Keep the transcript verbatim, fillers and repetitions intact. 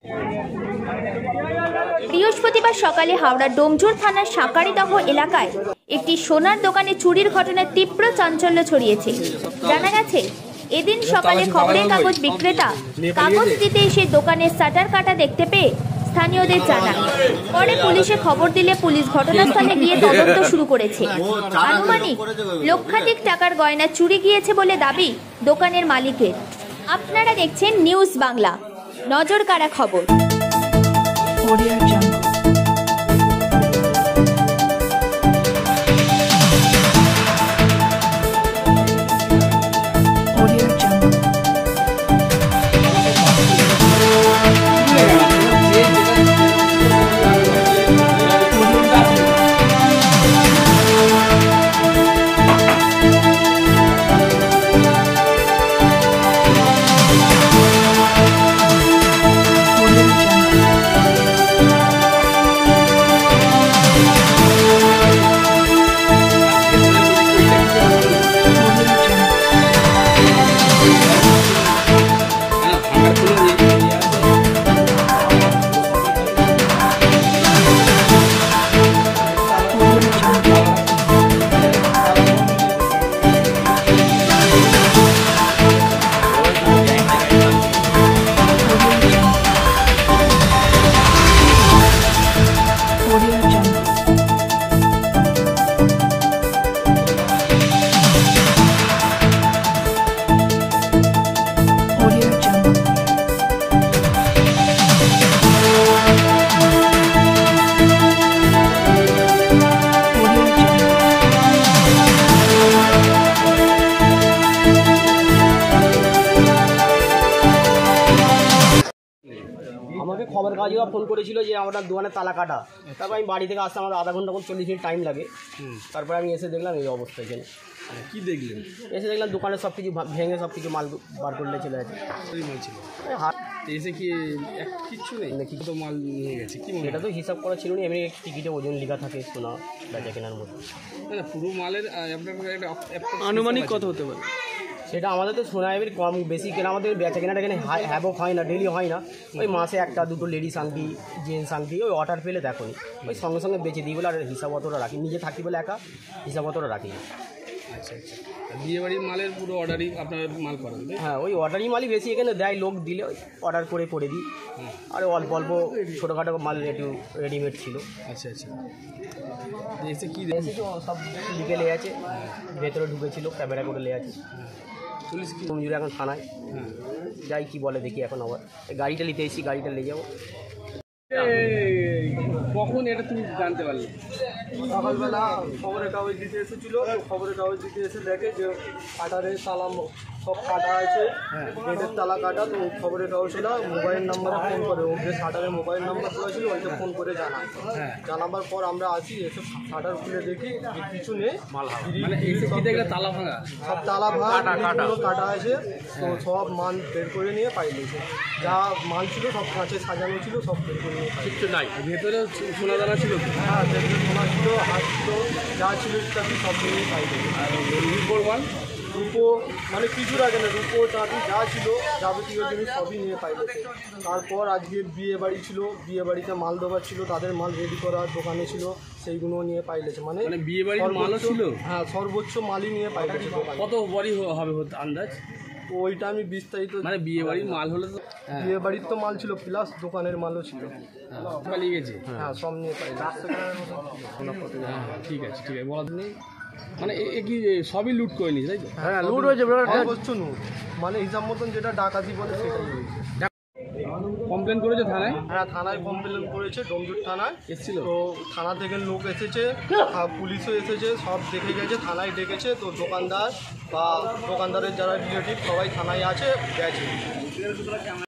বৃহস্পতিবার সকালে হাওড়ার ডোমজুর থানার সাঁকারিদহ এলাকায় একটি সোনার দোকানে চুরির ঘটনায় তীব্র চাঞ্চল্য ছড়িয়েছে। জানা গেছে, এদিন সকালে খবরের কাগজ বিক্রেতা কাগজ দিতে এসে দোকানের শাটার কাটা দেখতে পেয়ে স্থানীয়দের জানান। পরে পুলিশে খবর দিলে পুলিশ ঘটনাস্থলে গিয়ে তদন্ত শুরু করেছে। আনুমানিক লক্ষাধিক টাকার গয়না চুরি গিয়েছে বলে দাবি দোকানের মালিকের। আপনারা দেখছেন নিউজ বাংলা, নজর কাড়া খবর। আমাকে খবর কাগজরা ফোন করেছিল যে আমার দোকানে তালা কাটা। তারপর আমি বাড়ি থেকে আসতে আমার আধা ঘন্টা করে চল্লিশ মিনিট টাইম লাগে। তারপরে আমি এসে দেখলাম এই অবস্থা। এখানে কী দেখলেন? এসে দেখলাম দোকানে সব কিছু ভেঙে সব কিছু মাল বার করলে চলে গেছে। মাল ছিল হাত এসে কি এক কিচ্ছু নেই নাকি? তো মাল নিয়ে গেছে কি? এটা তো হিসাব করা ছিল না, এমনি টিকিটে ওজন লেখা থাকে সোনা বেচা কেনার মধ্যে। না পুরো মালের আপনার একটা আনুমানিক কত হতে পারে সেটা আমাদের তো সোনা এবার কম বেশি কেনা, আমাদের বেচা কেনাটা এখানে হ্যাবক হয় না, ডেলি হয় না। ওই মাসে একটা দুটো লেডিস আংটি জেন্টস আংটি ওই অর্ডার পেলে দেখো নি ওই সঙ্গে সঙ্গে বেচে দিই বলে আর হিসাব অতটা রাখি, নিজে থাকি বলে একা হিসাব অতটা রাখি। আচ্ছা আচ্ছা, বিয়ে বাড়ির মালের পুরো অর্ডারই আপনার মাল করেন? হ্যাঁ, ওই অর্ডারই মালই বেশি এখানে দেয়, লোক দিলে ওই অর্ডার করে করে দিই। আর অল্প অল্প ছোটোখাটো মাল একটু রেডিমেড ছিল। আচ্ছা আচ্ছা, এসে কী এসেছে সব লিখে লে আছে, ভেতরে ঢুকেছিল ক্যামেরা করে লে আছে। পুলিশ কি ডোমজুরে এখন থানায় যাই কি বলে দেখি। এখন আবার গাড়িটা নিতে এসেছি, গাড়িটা নিয়ে যাবো। কখন এটা তুমি জানতে পারলে? সকালবেলা খবরের কাগজ দিতে এসেছিলো, খবরের কাগজ দিতে এসে দেখে যে কাটারের তালা সব কাটা আছে, গেটের তালা কাটা। তো খবরের কাগজটা মোবাইল নাম্বারে ফোন করে, ওর যে শাটারের মোবাইল নাম্বার দেওয়া ছিল ওইটা ফোন করে জানায়। জানাবার পর আমরা আসি, এসে শাটার খুলে দেখি কিছু নেই, তালা ভাঙা সব তালা ভাঙা কাটা আছে। তো সব মাল বের করে নিয়ে পাইলেছে, যা মাল ছিল সব কাঁচে সাজানো ছিল সব বের করে নিয়ে কিচ্ছু নাই। ভেতরে সোনা দানা ছিল? হ্যাঁ, ভেতরে সোনা ছিল, হাত ছিল, যা ছিল ইত্যাদি সব নিয়ে পাইলেছে। আর রুপোর মাল রূপো মানে কিছুর আগে না, রূপো চাঁদি যা ছিল যাবতীয় জিনিস সবই নিয়ে পাইলেছে। তারপর আজকে বিয়ে বাড়ি ছিল, বিয়ে বাড়িতে মাল দেওয়ার ছিল, তাদের মাল রেডি করার দোকানে ছিল, সেইগুলো নিয়ে পাইলেছে। মানে বিয়ে বাড়ির মালও ছিল? হ্যাঁ, সর্বোচ্চ মালই নিয়ে পাইলেছে। কত বাড়ি হবে আন্দাজ? ওইটা আমি বিস্তারিত, মানে বিয়ে বাড়ির মাল হলে তো বিয়ে বাড়ির তো মাল ছিল প্লাস দোকানের মালও ছিল। পালিয়ে গেছে? হ্যাঁ, সব নিয়ে পাইলেছে। ঠিক আছে ঠিক আছে, বলা নেই। মানে এ কি সবই লুট করে নিয়েছে তাই তো? হ্যাঁ, লুট হয়েছে, সর্বোচ্চ লুট, মানে হিসাব মতন যেটা ডাকাতি বলে সেটাই হয়েছে। কমপ্লেন করেছে থানায়? হ্যাঁ, থানায় কমপ্লেন করেছে, ডোমজুর থানায় এসেছিল। তো থানা থেকে লোক এসেছে, পুলিশও এসেছে, সব দেখে গেছে, থানায় ডেকেছে। তো দোকানদার বা দোকানদারের যারা রিলেটিভ সবাই থানায় আছে, গেছে।